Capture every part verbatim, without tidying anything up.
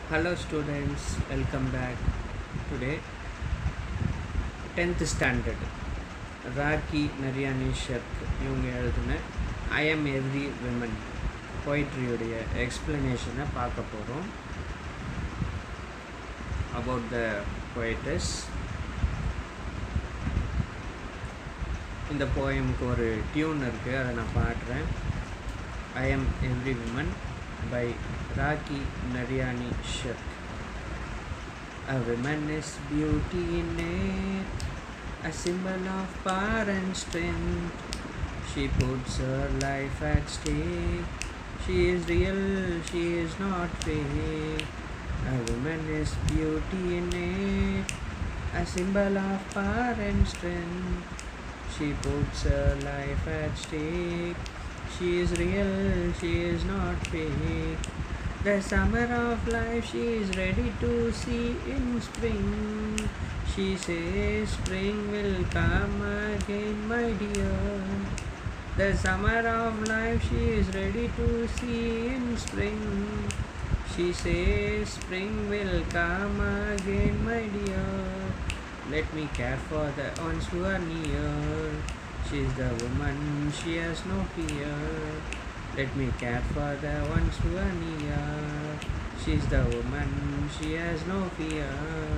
Hello students, welcome back. Today tenth standard Raki Narayani Shark இவங்க எழுதின I am every woman poetry உடைய explanation பார்க்க போகிறோம். About the poetess. இந்த போயமுக்கு ஒரு டியூன் இருக்குது, அதை நான் பாடுறேன். I am every woman by Raki Narayani Shark. A woman is beauty innate, a symbol of power and strength. She puts her life at stake. She is real, she is not fake. A woman is beauty innate, a symbol of power and strength. She puts her life at stake. She is real, she is not fake. The summer of life she is ready to see in spring. She says spring will come again, my dear. The summer of life she is ready to see in spring. She says spring will come again, my dear. Let me care for the ones who are near. She is the woman, she has no fear. Let me care for the ones who are near. She is the woman, she has no fear.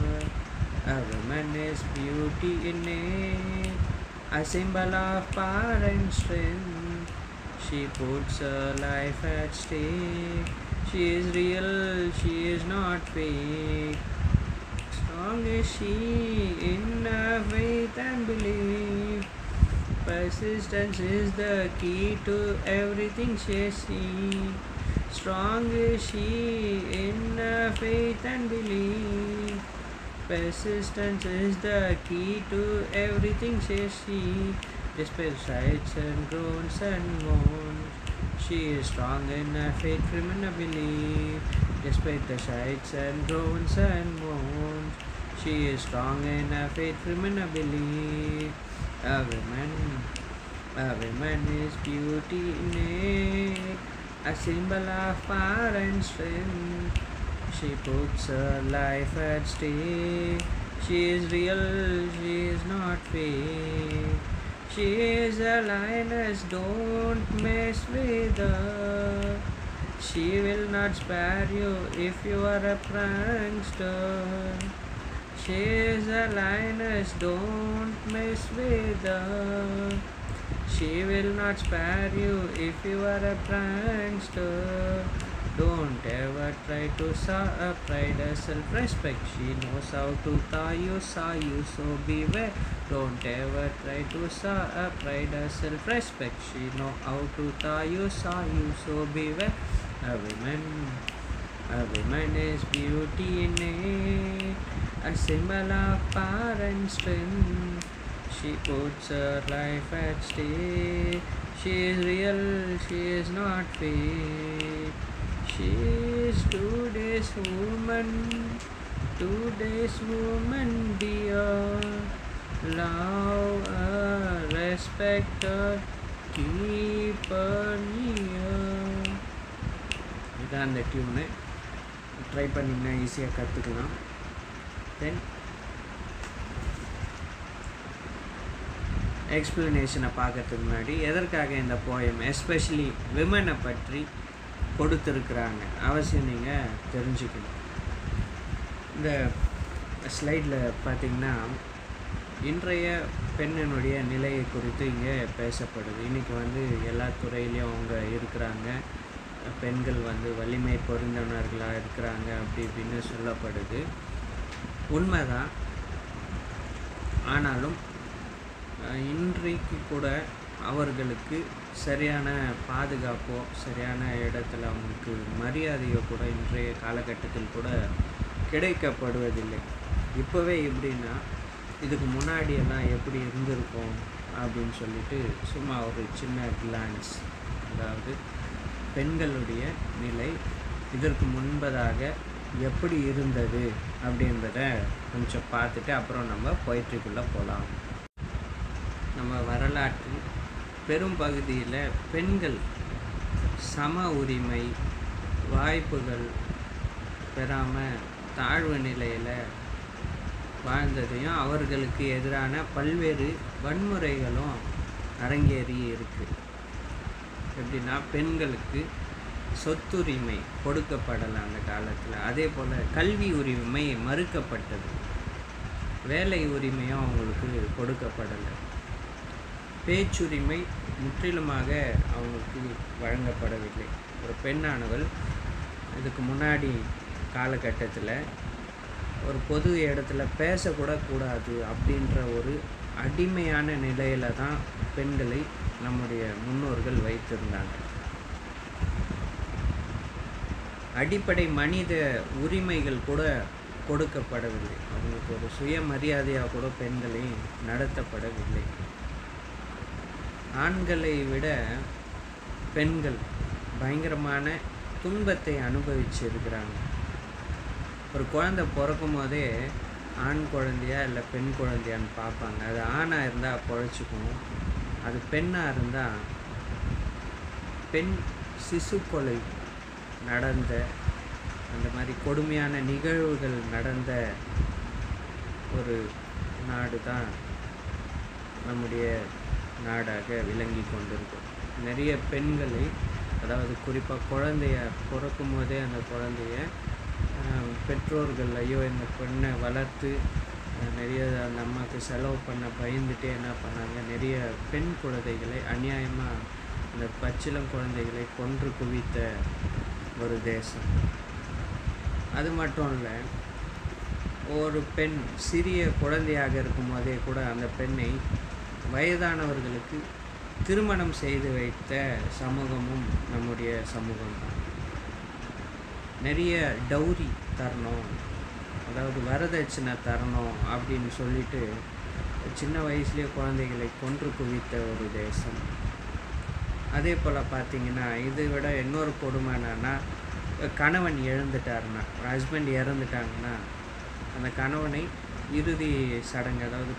A woman is beauty innate, a symbol of power and strength. She puts her life at stake. She is real, she is not fake. Strong is she in her faith and belief. Persistence is the key to everything she sees. Strong is she in her faith and belief. Persistence is the key to everything she sees. Despite sights and groans and moans, she is strong in her faith, firm in her belief. Despite the sights and groans and moans, she is strong in her faith, firm in her belief. A woman, a woman is beauty innate, a symbol of power and strength. She puts her life at stake. She is real, she is not fake. She is a lioness, don't mess with her. She will not spare you if you are a prankster. She is a lioness, don't mess with her. She will not spare you if you are a prankster. Don't ever try to saw a pride or self-respect. She knows how to thaw you, saw you, so beware. Don't ever try to saw a pride or self-respect. She know how to thaw you, saw you, so beware. A woman, a woman is beauty innate, a symbol of power and strength. She puts her life at stake. She is real, she is not fake. She is today's woman, today's woman dear. Love her, respect her, keep her near. இதான் அந்த tune. Try பண்ணிங்கன்னா ஈஸியாக கற்றுக்கலாம். தென் எக்ஸ்பிளனேஷனை பார்க்கறதுக்கு முன்னாடி எதற்காக இந்த poem especially விமனை பற்றி கொடுத்துருக்குறாங்க அவசியம் நீங்கள் தெரிஞ்சுக்கணும். இந்த ஸ்லைடில் பார்த்திங்கன்னா இன்றைய பெண்ணினுடைய நிலையை குறித்து இங்கே பேசப்படுது. இன்றைக்கி வந்து எல்லா துறையிலையும் அவங்க இருக்கிறாங்க, பெண்கள் வந்து வலிமை பொருந்தவர்களாக இருக்கிறாங்க அப்படி இப்படின்னு சொல்லப்படுது. உண்மைதான். ஆனாலும் இன்றைக்கு கூட அவர்களுக்கு சரியான பாதுகாப்போ சரியான இடத்துல அவங்களுக்கு மரியாதையோ கூட இன்றைய காலகட்டத்தில் கூட கிடைக்கப்படுவதில்லை. இப்போவே எப்படின்னா இதுக்கு முன்னாடியெல்லாம் எப்படி இருந்திருக்கும் அப்படின்னு சொல்லிட்டு சும்மா ஒரு சின்ன கிளான்ஸ், அதாவது பெண்களுடைய நிலை இதற்கு முன்பதாக எப்படி இருந்தது அப்படின்றத கொஞ்சம் பார்த்துட்டு அப்புறம் நம்ம போய்ட்ரிக்குள்ளே போகலாம். நம்ம வரலாற்றில் பெரும் பகுதியில் பெண்கள் சம உரிமை, வாய்ப்புகள் பெறாமல் தாழ்வு நிலையில் வாழ்ந்ததையும் அவர்களுக்கு எதிரான பல்வேறு வன்முறைகளும் அரங்கேறி இருக்குது. எப்படின்னா பெண்களுக்கு சொத்துரிமை கொடுக்கப்படலை அந்த காலத்தில். அதே போல் கல்வி உரிமை மறுக்கப்பட்டது. வேலை உரிமையும் அவங்களுக்கு கொடுக்கப்படலை. பேச்சுரிமை முற்றிலுமாக அவங்களுக்கு வழங்கப்படவில்லை. ஒரு பெண்ணானவள் இதுக்கு முன்னாடி காலகட்டத்தில் ஒரு பொது இடத்துல பேசக்கூட கூடாது அப்படின்ற ஒரு அடிமையான நிலையில் தான் பெண்களை நம்முடைய முன்னோர்கள் வைத்திருந்தாங்க. அடிப்படை மனித உரிமைகள் கூட கொடுக்கப்படவில்லை. அவங்களுக்கு ஒரு சுயமரியாதையாக கூட பெண்களை நடத்தப்படவில்லை. ஆண்களை விட பெண்கள் பயங்கரமான துன்பத்தை அனுபவிச்சிருக்கிறாங்க. ஒரு குழந்தை பிறக்கும் போதே ஆண் குழந்தையா இல்லை பெண் குழந்தையான்னு பார்ப்பாங்க. அது ஆணாக இருந்தால் பொழைச்சிக்கும், அது பெண்ணாக இருந்தால் பெண் சிசு கொலை நடந்த அந்த மாதிரி கொடுமையான நிகழ்வுகள் நடந்த ஒரு நாடு தான் நம்முடைய நாடாக விளங்கி கொண்டிருக்கும். நிறைய பெண்களை, அதாவது குறிப்பாக குழந்தைய பிறக்கும் போதே அந்த குழந்தைய பெற்றோர்கள் ஐயோ இந்த பெண்ணை வளர்த்து நிறைய அந்த அம்மாவுக்கு செலவு பண்ண பயந்துட்டே என்ன பண்ணாங்க, நிறைய பெண் குழந்தைகளை அநியாயமாக இந்த பச்சிளம் குழந்தைகளை கொன்று குவித்த ஒரு தேசம். அது மட்டும் இல்லை, ஒரு பெண் சிறிய குழந்தையாக இருக்கும் போதே கூட அந்த பெண்ணை வயதானவர்களுக்கு திருமணம் செய்து வைத்த சமூகமும் நம்முடைய சமூகம் தான். நிறைய டௌரி தரணும், அதாவது வரதட்சணை தரணும் அப்படின்னு சொல்லிட்டு சின்ன வயசுலேயே குழந்தைகளை கொன்று குவித்த ஒரு தேசம். அதே போல் பார்த்திங்கன்னா இதை விட இன்னொரு கொடுமை என்னன்னா, கணவன் இழந்துட்டாருன்னா, ஹஸ்பண்ட் இறந்துட்டாங்கன்னா அந்த கணவனை இறுதி சடங்கு, அதாவது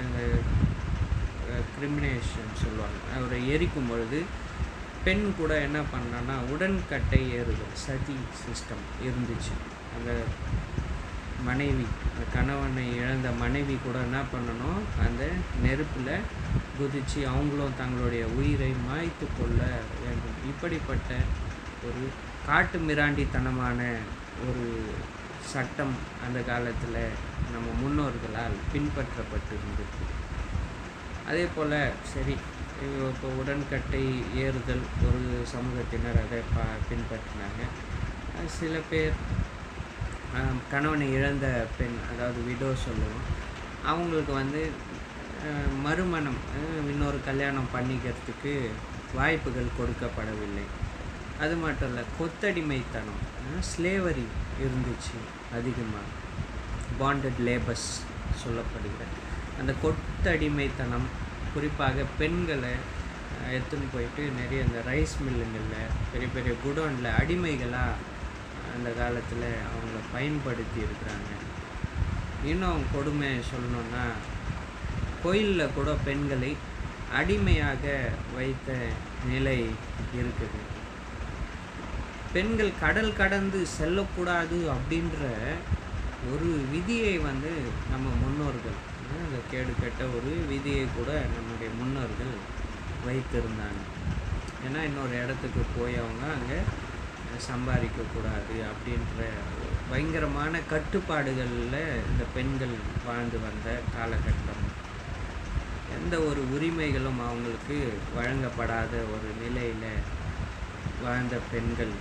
கிரிமினேஷன் சொல்லுவாங்க, அவரை எரிக்கும் பொழுது பெண் கூட என்ன பண்ணான்னா உடன்கட்டை ஏறுதல் சதி சிஸ்டம் இருந்துச்சு. அந்த மனைவி, அந்த கணவனை இழந்த மனைவி கூட என்ன பண்ணணும், அந்த நெருப்பில் குதித்து அவங்களும் தங்களுடைய உயிரை மாய்த்து கொள்ள வேண்டும். இப்படிப்பட்ட ஒரு காட்டு மிராண்டித்தனமான ஒரு சட்டம் அந்த காலத்தில் நம்ம முன்னோர்களால் பின்பற்றப்பட்டு இருந்திருக்கு. அதே போல் சரி, இப்போ உடன்கட்டை ஏறுதல் ஒரு சமூகத்தினர் அதை பா பின்பற்றினாங்க. சில பேர் கணவனை இழந்த பெண், அதாவது விடோ சொல்லுவோம், அவங்களுக்கு வந்து மறுமணம் இன்னொரு கல்யாணம் பண்ணிக்கிறதுக்கு வாய்ப்புகள் கொடுக்கப்படவில்லை. அது மட்டும் இல்லை, கொத்தடிமைத்தனம், ஸ்லேவரி இருந்துச்சு அதிகமாக, பாண்டட் லேபர்ஸ் சொல்லப்படுகிற அந்த கொத்தடிமைத்தனம். குறிப்பாக பெண்களை எடுத்துன்னு போயிட்டு நிறைய இந்த ரைஸ் மில்லுங்களில், பெரிய பெரிய குடோனில் அடிமைகளாக அந்த காலத்தில் அவங்கள பயன்படுத்தி இருக்கிறாங்க. இன்னும் கொடுமை சொல்லணுன்னா, கோயிலில் கூட பெண்களை அடிமையாக வைத்த நிலை இருக்குது. பெண்கள் கடல் கடந்து செல்லக்கூடாது அப்படின்ற ஒரு விதியை வந்து நம்ம முன்னோர்கள், அந்த கேடு கெட்ட ஒரு விதியை கூட நம்முடைய முன்னோர்கள் வைத்திருந்தாங்க. ஏன்னா இன்னொரு இடத்துக்கு போய் அவங்க அங்கே சம்பாதிக்கக்கூடாது அப்படின்ற பயங்கரமான கட்டுப்பாடுகளில் இந்த பெண்கள் வாழ்ந்து வந்த காலகட்டம். எந்த ஒரு உரிமைகளும் அவங்களுக்கு வழங்கப்படாத ஒரு நிலையில் வாழ்ந்த பெண்கள்.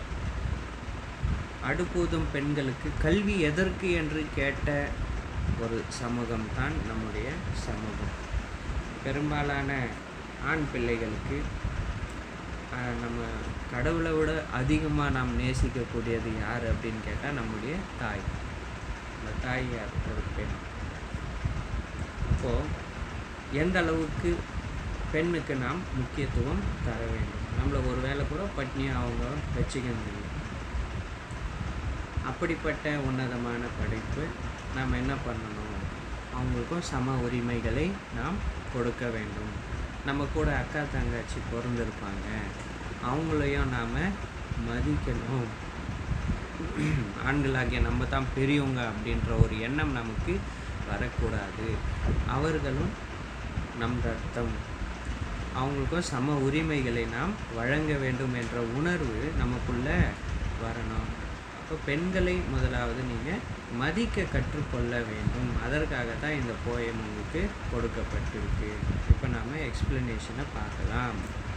அடுப்பூதும் பெண்களுக்கு கல்வி எதற்கு என்று கேட்ட ஒரு சமூகம்தான் நம்முடைய சமூகம். பெரும்பாலான ஆண் பிள்ளைகளுக்கு நம்ம கடவுளை விட அதிகமாக நாம் நேசிக்கக்கூடியது யார் அப்படின்னு கேட்டால் நம்முடைய தாய். அந்த தாய் யார்? ஒரு பெண். அப்போது எந்த அளவுக்கு பெண்ணுக்கு நாம் முக்கியத்துவம் தர வேண்டும். நம்மளை ஒரு வேளை கூட பட்னியாக அவங்க வச்சுக்கிறது. அப்படிப்பட்ட உன்னதமான படைப்பு நாம் என்ன பண்ணணும், அவங்களுக்கும் சம உரிமைகளை நாம் கொடுக்க வேண்டும். நம்ம கூட அக்கா தங்கச்சி பிறந்திருப்பாங்க, அவங்களையும் நாம் மதிக்கணும். ஆண்களாகிய நம்ம தான் பெரியவங்க அப்படின்ற ஒரு எண்ணம் நமக்கு வரக்கூடாது. அவர்களும் நம் ரத்தம், அவங்களுக்கும் சம உரிமைகளை நாம் வழங்க வேண்டும் என்ற உணர்வு நமக்குள்ளே வரணும். அப்போ பெண்களை முதலாவது நீங்கள் மதிக்க கற்றுக்கொள்ள வேண்டும். அதற்காக தான் இந்த போயம் உங்களுக்கு கொடுக்கப்பட்டிருக்கு. இப்போ நாம் எக்ஸ்பிளனேஷனை பார்க்கலாம்.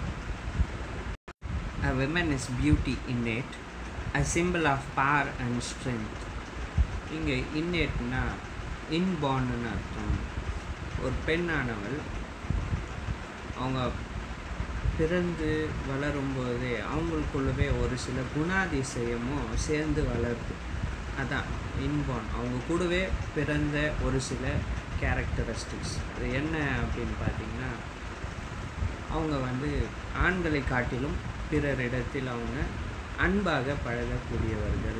A woman is beauty innate, a symbol of power and strength. இங்கே இன்னேட்னா இன்பார்ன்னு அர்த்தம். ஒரு பெண்ணானவள் அவங்க பிறந்து வளரும்போதே அவங்களுக்குள்ளவே ஒரு சில குணாதிசயமும் சேர்ந்து வளருது. அதான் இன்பார்ன். அவங்க கூடவே பிறந்த ஒரு சில கேரக்டரிஸ்டிக்ஸ். அது என்ன அப்படின்னு பார்த்தீங்கன்னா, அவங்க வந்து ஆண்களை காட்டிலும் பிறரிடத்தில் அவங்க அன்பாக பழகக்கூடியவர்கள்.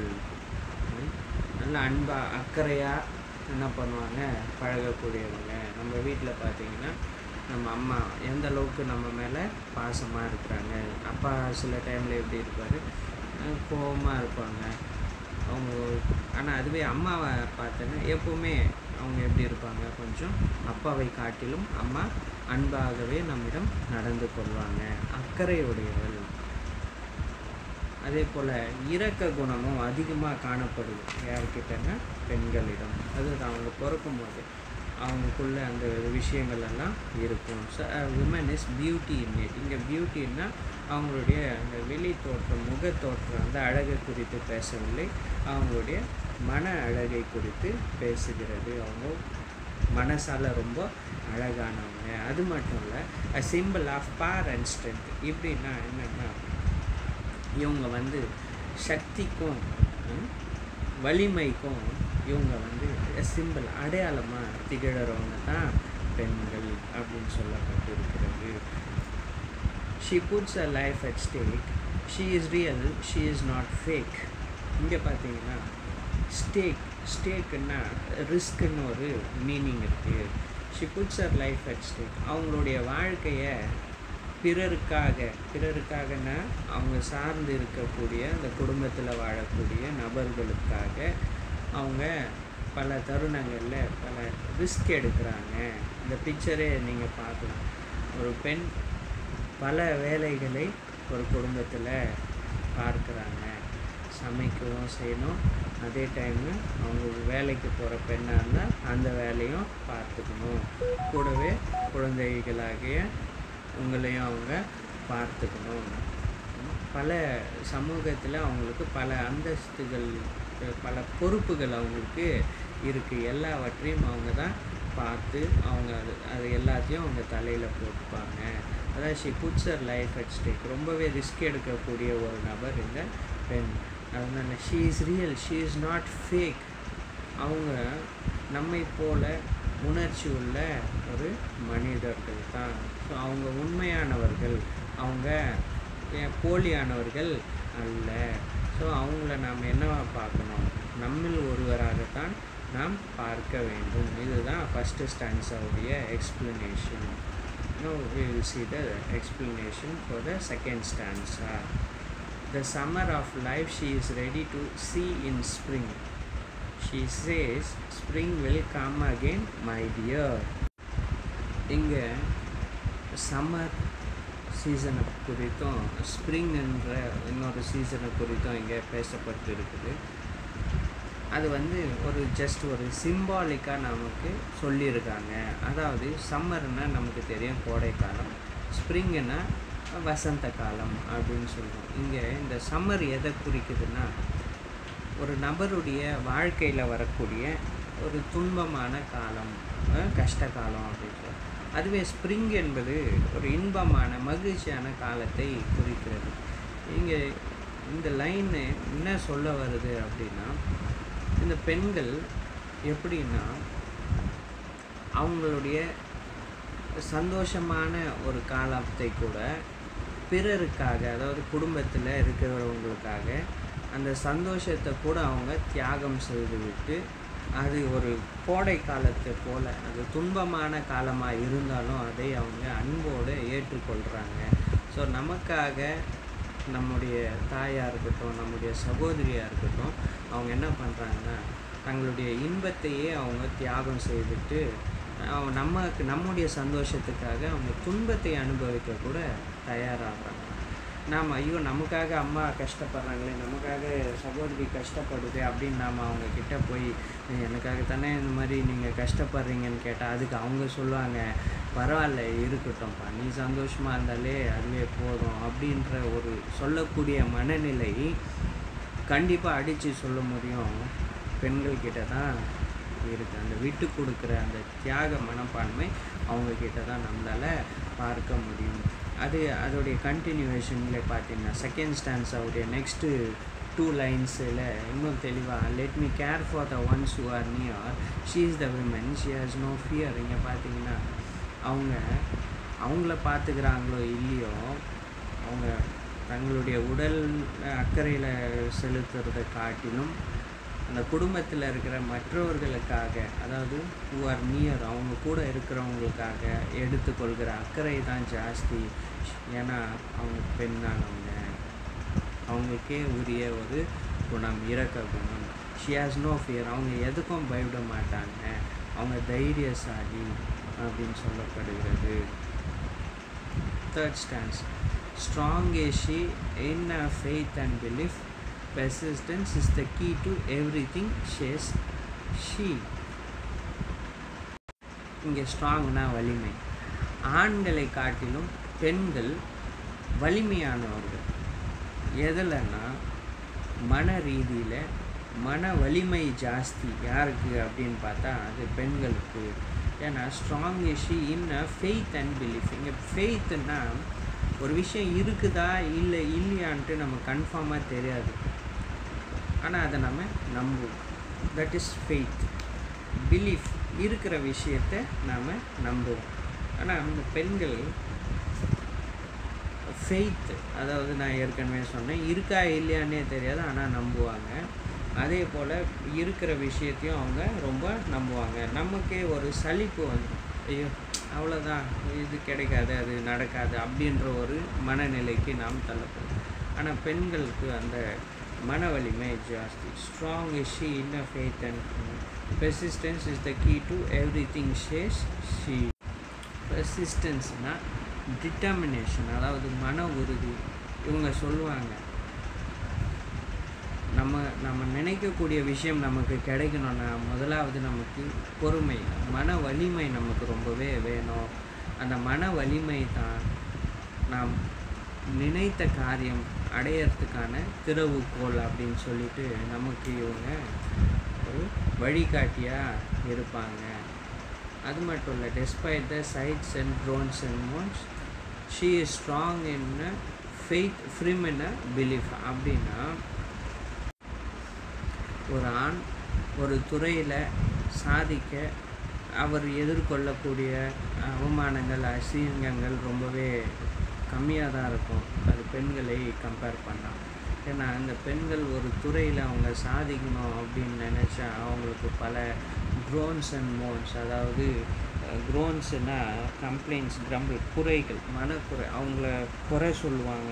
நல்ல அன்பாக அக்கறையாக என்ன பண்ணுவாங்க, பழகக்கூடியவங்க. நம்ம வீட்டில் பார்த்தீங்கன்னா நம்ம அம்மா எந்த அளவுக்கு நம்ம மேலே பாசமாக இருக்கிறாங்க. அப்பா சில டைமில் எப்படி இருப்பார், கோபமாக இருப்பாங்க அவங்க. ஆனால் அதுவே அம்மாவை பார்த்தோன்னா எப்போவுமே அவங்க எப்படி இருப்பாங்க, கொஞ்சம் அப்பாவை காட்டிலும் அம்மா அன்பாகவே நம்மிடம் நடந்து கொள்வாங்க. அக்கறையுடையவள். அதே போல் இரக்க குணமும் அதிகமாக காணப்படுது யார்கிட்டன்னா பெண்களிடம். அது அவங்க பிறக்கும்போது அவங்களுக்குள்ள அந்த விஷயங்கள் எல்லாம் இருக்கும். So women is beauty innate. இங்கே பியூட்டின்னா அவங்களுடைய அந்த வெளி தோற்றம், முக தோற்றம், அந்த அழகை குறித்து பேசவில்லை, அவங்களுடைய மன அழகை குறித்து பேசுகிறது. அவங்க மனசால் ரொம்ப அழகானவங்க. அது மட்டும் இல்லை, a simple of power and strength. இப்படின்னா என்னென்னா, இவங்க வந்து சக்திக்கும் வலிமைக்கும் இவங்க வந்து சிம்பிள் அடையாளமாக திகழறவங்க தான் பெண்கள் அப்படின்னு சொல்லப்பட்டிருக்கிறது. She puts a life at stake, she is real, she is not fake. இங்கே பார்த்தீங்கன்னா ஸ்டேக், ஸ்டேக்குன்னா ரிஸ்க்குன்னு ஒரு மீனிங் இருக்குது. She puts her life at stake. அவங்களுடைய வாழ்க்கையை பிறருக்காக, பிறருக்காகனா அவங்க சார்ந்து இருக்கக்கூடிய அந்த குடும்பத்தில் வாழக்கூடிய நபர்களுக்காக அவங்க பல தருணங்களில் பல ரிஸ்க் எடுக்கிறாங்க. இந்த பிக்சரே நீங்கள் பார்க்கலாம். ஒரு பெண் பல வேலைகளை ஒரு குடும்பத்தில் பார்க்குறாங்க. சமைக்கவும் செய்யணும், அதே டைமு அவங்க வேலைக்கு போகிற பெண்ணாக இருந்தால் அந்த வேலையும் பார்த்துக்கணும். கூடவே குழந்தைகளாகிய உங்களையும் அவங்க பார்த்துக்கணும். பல சமூகத்தில் அவங்களுக்கு பல அந்தஸ்துகள், பல பொறுப்புகள் அவங்களுக்கு இருக்குது. எல்லாவற்றையும் அவங்க தான் பார்த்து அவங்க அது அது எல்லாத்தையும் அவங்க தலையில் போட்டுப்பாங்க. அதாவது she puts her life at stake. ரொம்பவே ரிஸ்க் எடுக்கக்கூடிய ஒரு நபர் இந்த பெண். அதனால she is real, she is not fake. அவங்க நம்மை போல உணர்ச்சி உள்ள ஒரு மனிதர்கள் தான். ஸோ அவங்க உண்மையானவர்கள், அவங்க போலியானவர்கள் அல்ல. ஸோ அவங்கள நாம் என்னவா பார்க்கணும், நம்மில் ஒருவராகத்தான் நாம் பார்க்க வேண்டும். இதுதான் ஃபஸ்ட்டு ஸ்டான்ஸாவுடைய explanation. Now we will see the explanation for the second stanza. The summer of life she is ready to see in spring. She says, spring will come again, my dear. இங்கே summer சீசனை குறித்தும் spring என்ற இன்னொரு சீசனை குறித்தும் இங்கே பேசப்பட்டு இருக்குது. அது வந்து ஒரு ஜஸ்ட் ஒரு சிம்பாலிக்காக நமக்கு சொல்லியிருக்காங்க. அதாவது சம்மர்னால் நமக்கு தெரியும் கோடைக்காலம், ஸ்ப்ரிங்குன்னா வசந்த காலம் அப்படின்னு சொல்லுவோம். இங்கே இந்த சம்மர் எதை குறிக்குதுன்னா, ஒரு நபருடைய வாழ்க்கையில் வரக்கூடிய ஒரு துன்பமான காலம், கஷ்ட காலம் அப்படின்னு சொல்லுவோம். அதுவே ஸ்ப்ரிங் என்பது ஒரு இன்பமான மகிழ்ச்சியான காலத்தை குறிக்கிறது. இங்கே இந்த லைன்னு என்ன சொல்ல வருது அப்படின்னா, இந்த பெண்கள் எப்படின்னா அவங்களுடைய சந்தோஷமான ஒரு காலத்தை கூட பிறருக்காக, அதாவது குடும்பத்தில் இருக்கிறவங்களுக்காக அந்த சந்தோஷத்தை கூட அவங்க தியாகம் செய்துவிட்டு, அது ஒரு கோடை காலத்தை போல் அது துன்பமான காலமாக இருந்தாலும் அதை அவங்க அன்போடு ஏற்றுக்கொள்கிறாங்க. ஸோ நமக்காக நம்முடைய தாயாக இருக்கட்டும், நம்முடைய சகோதரியாக இருக்கட்டும், அவங்க என்ன பண்ணுறாங்கன்னா தங்களுடைய இன்பத்தையே அவங்க தியாகம் செய்துட்டு அவங்க நமக்கு நம்முடைய சந்தோஷத்துக்காக அவங்க துன்பத்தை அனுபவிக்க கூட தயாராகிறாங்க. நாம் ஐயோ நமக்காக அம்மா கஷ்டப்படுறாங்களே, நமக்காக சகோதரி கஷ்டப்படுது அப்படின்னு நாம் அவங்கக்கிட்ட போய் எனக்காக தானே இந்த மாதிரி நீங்கள் கஷ்டப்படுறீங்கன்னு கேட்டால் அதுக்கு அவங்க சொல்லுவாங்க, பரவாயில்ல இருக்கட்டும்ப்பா, நீ சந்தோஷமாக இருந்தாலே அதுவே போதும் அப்படின்ற ஒரு சொல்லக்கூடிய மனநிலை கண்டிப்பாக அடித்து சொல்ல முடியும் பெண்கள்கிட்ட தான் இருக்குது. அந்த விட்டு கொடுக்குற அந்த தியாக மனப்பான்மை அவங்கக்கிட்ட தான் நம்மளால் பார்க்க முடியும். அது அதோடைய கண்டினியூவேஷனில் பார்த்தீங்கன்னா செகண்ட் ஸ்டான்ஸாவுடைய நெக்ஸ்ட்டு டூ லைன்ஸில் இன்னும் தெளிவாக let me care for the ones who are near she is the women she has no fear. இங்கே பார்த்தீங்கன்னா அவங்க அவங்கள பார்த்துக்கிறாங்களோ இல்லையோ அவங்க தங்களுடைய உடல் அக்கறையில் செலுத்துறதை காட்டிலும் அந்த குடும்பத்தில் இருக்கிற மற்றவர்களுக்காக, அதாவது ஹூ ஆர் நியர் அவங்க கூட இருக்கிறவங்களுக்காக எடுத்துக்கொள்கிற அக்கறை தான் ஜாஸ்தி. ஏன்னா அவங்க பெண்ணானவங்க, அவங்களுக்கே உரிய ஒரு குணம் இரக்க குணம். ஷி ஹாஸ் நோ ஃபியர், அவங்க எதுக்கும் பயப்பட மாட்டாங்க, அவங்க தைரியசாலி அப்படின்னு சொல்லப்படுகிறது. Third stanza strong is she in a faith and belief. Persistence is the key to everything, says she. இங்கே ஸ்ட்ராங்னா வலிமை. ஆண்களை காட்டிலும் பெண்கள் வலிமையானவர்கள். எதில்னா மன ரீதியில் மன வலிமை ஜாஸ்தி. யாருக்கு அப்படின்னு பார்த்தா அது பெண்களுக்கு. ஏன்னா strong is she in a faith and belief. இங்கே ஃபெய்த்துன்னா ஒரு விஷயம் இருக்குதா இல்லை இல்லையான்ட்டு நம்ம கன்ஃபார்மாக தெரியாது, ஆனால் அதை நம்ம நம்புவோம். That is faith. பிலீஃப் இருக்கிற விஷயத்தை நாம் நம்புவோம். ஆனால் அந்த பெண்கள் ஃபெய்த், அதாவது நான் ஏற்கனவே சொன்னேன், இருக்கா இல்லையானே தெரியாது ஆனால் நம்புவாங்க. அதே போல் இருக்கிற விஷயத்தையும் அவங்க ரொம்ப நம்புவாங்க. நமக்கே ஒரு சலிப்பு வந்துடும், ஐயோ அவ்வளோதான் இது கிடைக்காது அது நடக்காது அப்படின்ற ஒரு மனநிலைக்கு நாம் தள்ளப்படும். ஆனால் பெண்களுக்கு அந்த மன வலிமை ஜாஸ்தி. Strong is she in a faith and persistence is the key to every thing, says she. பெர்சிஸ்டன்ஸ்னால் டிட்டர்மினேஷன், அதாவது மன உறுதி. இவங்க சொல்லுவாங்க நம்ம நம்ம நினைக்கக்கூடிய விஷயம் நமக்கு கிடைக்கணும்னா முதலாவது நமக்கு பொறுமை, மன வலிமை நமக்கு ரொம்பவே வேணும். அந்த மன வலிமை தான் நாம் நினைத்த காரியம் அடையிறதுக்கான திறவுகோல் அப்படின்னு சொல்லிட்டு நமக்கு இவங்க ஒரு வழிகாட்டியாக இருப்பாங்க. அது மட்டும் இல்லை, டெஸ்பைட் த சைட்ஸ் and groans and moans she is strong in a faith firm in a belief. அப்படின்னா ஒரு ஆண் ஒரு துறையில் சாதிக்க அவர் எதிர்கொள்ளக்கூடிய அவமானங்கள் அசிங்கங்கள் ரொம்பவே கம்மியாக தான் இருக்கும் அது பெண்களை கம்பேர் பண்ணால். ஏன்னா அந்த பெண்கள் ஒரு துறையில் அவங்க சாதிக்கணும் அப்படின்னு நினச்சா அவங்களுக்கு பல க்ரோன்ஸ் அண்ட் மோன்ஸ், அதாவது க்ரோன்ஸுனால் கம்ப்ளைண்ட்ஸ், கிரம்பிள், குறைகள், மனக்குறை, அவங்கள குறை சொல்லுவாங்க.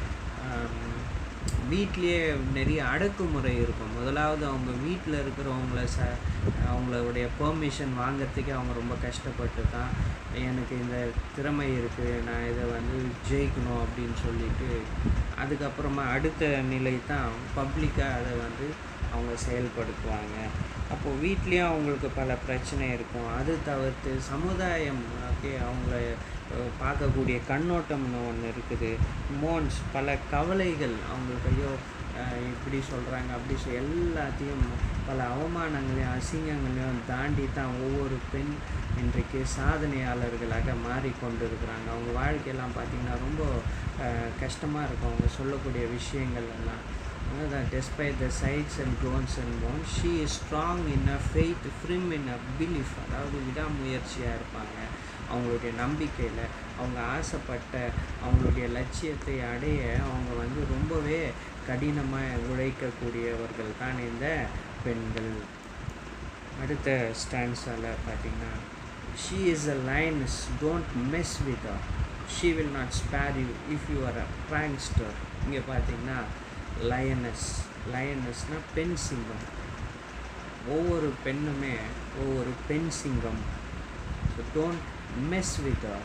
வீட்லேயே நிறைய அடக்குமுறை இருக்கும். முதலாவது அவங்க வீட்டில் இருக்கிறவங்கள ச அவங்களுடைய பெர்மிஷன் வாங்கிறதுக்கே அவங்க ரொம்ப கஷ்டப்பட்டு தான் எனக்கு இந்த திறமை இருக்குது, நான் இதை வந்து ஜெயிக்கணும் அப்படின்னு சொல்லிட்டு அதுக்கப்புறமா அடுத்த நிலை தான் பப்ளிக்காக அதை வந்து அவங்க செயல்படுத்துவாங்க. அப்போது வீட்லேயும் அவங்களுக்கு பல பிரச்சனை இருக்கும். அது தவிர்த்து சமுதாயம் ஓகே அவங்கள பார்க்கக்கூடிய கண்ணோட்டம்னு ஒன்று இருக்குது. மோன்ஸ், பல கவலைகள் அவங்களுக்கு, ஐயோ இப்படி சொல்கிறாங்க அப்படி சொல் எல்லாத்தையும் பல அவமானங்களையும் அசிங்கங்களையும் தாண்டி தான் ஒவ்வொரு பெண் இன்றைக்கு சாதனையாளர்களாக மாறிக்கொண்டு இருக்கிறாங்க. அவங்க வாழ்க்கையெல்லாம் பார்த்திங்கன்னா ரொம்ப கஷ்டமாக இருக்கும் அவங்க சொல்லக்கூடிய விஷயங்கள் எல்லாம். அதுதான் despite the sights and groans and moans she is strong in a faith, firm in a belief. அதாவது விடாமுயற்சியாக இருப்பாங்க அவங்களுடைய நம்பிக்கையில். அவங்க ஆசைப்பட்ட அவங்களுடைய லட்சியத்தை அடைய அவங்க வந்து ரொம்பவே கடினமாக உழைக்கக்கூடியவர்கள் தான் இந்த பெண்கள். அடுத்த ஸ்டான்ஸால் பார்த்திங்கன்னா she is a lioness, don't mess with her, she will not spare you if you are a prankster. இங்கே பார்த்தீங்கன்னா lioness, lionessனால் பெண் சிங்கம். ஒவ்வொரு பெண்ணுமே ஒவ்வொரு பெண் சிங்கம். So don't mess with her.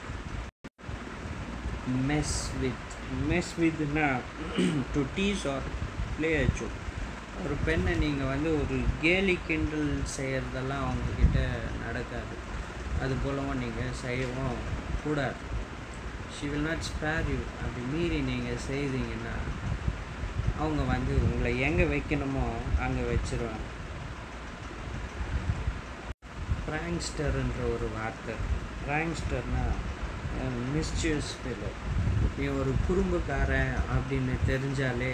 mess with mess withனா to tease or play a joke. ஒரு பெண்ணை நீங்கள் வந்து ஒரு கேலி கிண்டல் செய்கிறதெல்லாம் அவங்கக்கிட்ட நடக்காது. அது போலவும் நீங்கள் செய்யவும் கூடாது. She will not spare you. அப்படி மீறி நீங்கள் செய்தீங்கன்னா அவங்க வந்து உங்களை எங்கே வைக்கணுமோ அங்கே வச்சிருவாங்க. ப்ராங்ஸ்டர்ன்ற ஒரு வார்த்தை. ப்ராங்ஸ்டர்னால் மிஸ்chievous fellow. நீ ஒரு குறும்புக்காரன் அப்படின்னு தெரிஞ்சாலே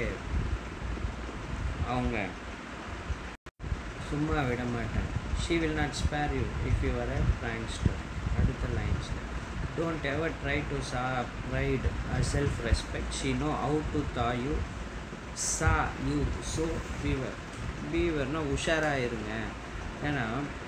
அவங்க சும்மா விட மாட்டாங்க. she will not spare you if you are a prankster. அடுத்த lines, don't ever try to saw pride or self respect. she know how to thaw you, saw you. so beware. bewareனா உஷாராக இருங்க. ஏன்னா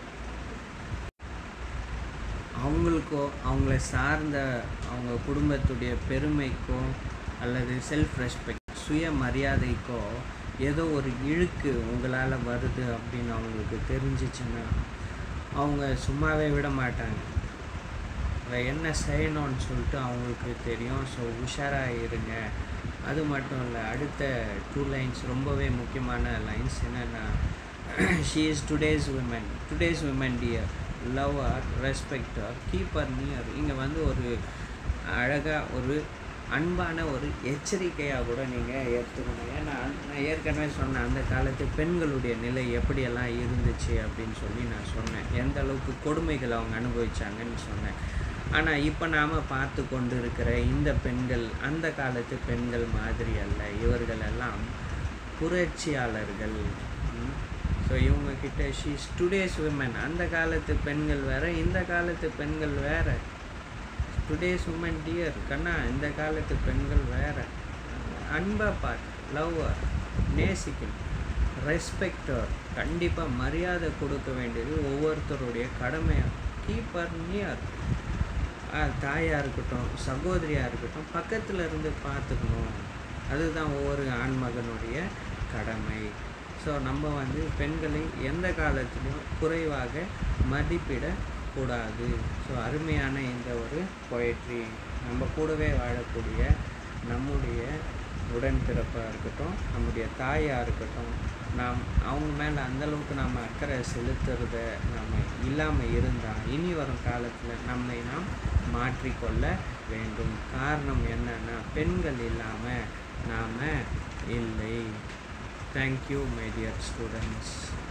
அவங்களுக்கோ அவங்கள சார்ந்த அவங்க குடும்பத்துடைய பெருமைக்கோ அல்லது செல்ஃப் ரெஸ்பெக்ட் சுய மரியாதைக்கோ ஏதோ ஒரு இழுக்கு உங்களால் வருது அப்படின்னு அவங்களுக்கு தெரிஞ்சிச்சுன்னா அவங்க சும்மாவே விட மாட்டாங்க. அதை என்ன செய்யணும்னு சொல்லிட்டு அவங்களுக்கு தெரியும். ஸோ உஷாராக இருங்க. அது மட்டும் இல்லை, அடுத்த டூ லைன்ஸ் ரொம்பவே முக்கியமான லைன்ஸ். என்னென்னா, she is today's women, today's women dear, love her, respect her, keep her near. இங்கே வந்து ஒரு அழகாக ஒரு அன்பான ஒரு எச்சரிக்கையாக கூட நீங்கள் ஏற்றுக்கணும். ஏன்னா நான் ஏற்கனவே சொன்னேன் அந்த காலத்து பெண்களுடைய நிலை எப்படியெல்லாம் இருந்துச்சு அப்படின்னு சொல்லி நான் சொன்னேன். எந்த அளவுக்கு கொடுமைகள் அவங்க அனுபவிச்சாங்கன்னு சொன்னேன். ஆனால் இப்போ நாம் பார்த்து கொண்டு இருக்கிற இந்த பெண்கள் அந்த காலத்து பெண்கள் மாதிரி அல்ல. இவர்கள் எல்லாம் புரட்சியாளர்கள். ஸோ இவங்கக்கிட்ட ஷீஸ் டுடேஸ் விமன். அந்த காலத்து பெண்கள் வேறு, இந்த காலத்து பெண்கள் வேறு. டுடேஸ் உமன் டியர் கண்ணா, இந்த காலத்து பெண்கள் வேறு. அன்பாக பார்த்து, லவ்வர், நேசிக்கணும், ரெஸ்பெக்டர், கண்டிப்பாக மரியாதை கொடுக்க வேண்டியது ஒவ்வொருத்தருடைய கடமையாக. கீப்பர் நியர், தாயாக இருக்கட்டும் சகோதரியாக இருக்கட்டும் பக்கத்தில் இருந்து பார்த்துக்கணும். அதுதான் ஒவ்வொரு ஆண்மகனுடைய கடமை. ஸோ நம்ம வந்து பெண்களை எந்த காலத்திலையும் குறைவாக மதிப்பிடக்கூடாது. ஸோ அருமையான இந்த ஒரு பொயட்ரி நம்ம கூடவே வாழக்கூடிய நம்முடைய உடன்பிறப்பாக இருக்கட்டும், நம்முடைய தாயாக இருக்கட்டும், நாம் அவங்க மேலே அந்தளவுக்கு நாம் அக்கறை செலுத்துறத நாம் இல்லாமல் இருந்தால் இனி வரும் காலத்தில் நம்மை நாம் மாற்றிக்கொள்ள வேண்டும். காரணம் என்னன்னா, பெண்கள் இல்லாமல் நாம் இல்லை. Thank you, my dear students.